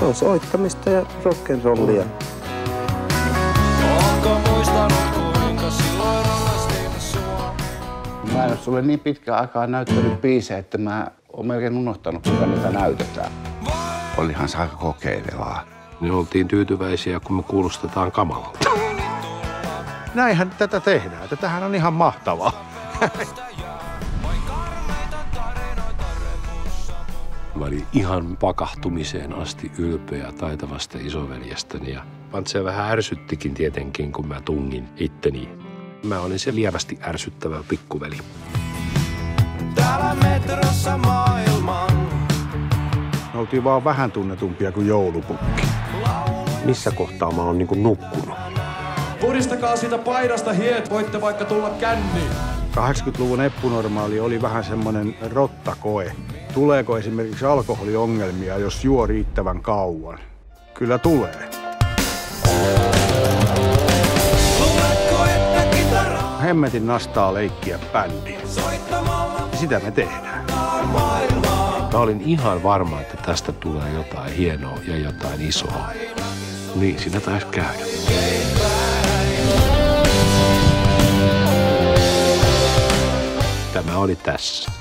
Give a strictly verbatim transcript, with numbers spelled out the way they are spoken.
on soittamista ja rock'n'rollia. Onko muistanut kuinka silloin rakastin sua? Mä en ole sulle niin pitkään aikaa näyttänyt biisejä, että mä oon melkein unohtanut, kuinka niitä näytetään. Olihan se aika kokeilevaa. Me oltiin tyytyväisiä, kun me kuulostetaan kamalalta. Näinhän tätä tehdään. Tätähän on ihan mahtavaa. Mä olin ihan pakahtumiseen asti ylpeä taitavasta isoveljestäni ja se vähän ärsyttikin tietenkin, kun mä tungin itteni. Mä olin se lievästi ärsyttävä pikkuveli. Täällä metrossa maailman. Me oltiin vaan vähän tunnetumpia kuin joulupukki. Missä kohtaa mä oon niinku nukkunut? Puristakaa siitä paidasta hiet, voitte vaikka tulla känniin. kahdeksankymmentäluvun eppunormaali oli vähän semmoinen rottakoe. Tuleeko esimerkiksi alkoholiongelmia, jos juo riittävän kauan? Kyllä tulee. Hemmetin nastaa leikkiä bändiä. Sitä me tehdään. Mä olin ihan varma, että tästä tulee jotain hienoa ja jotain isoa. Niin siinä taisi käydä. Tämä oli tässä.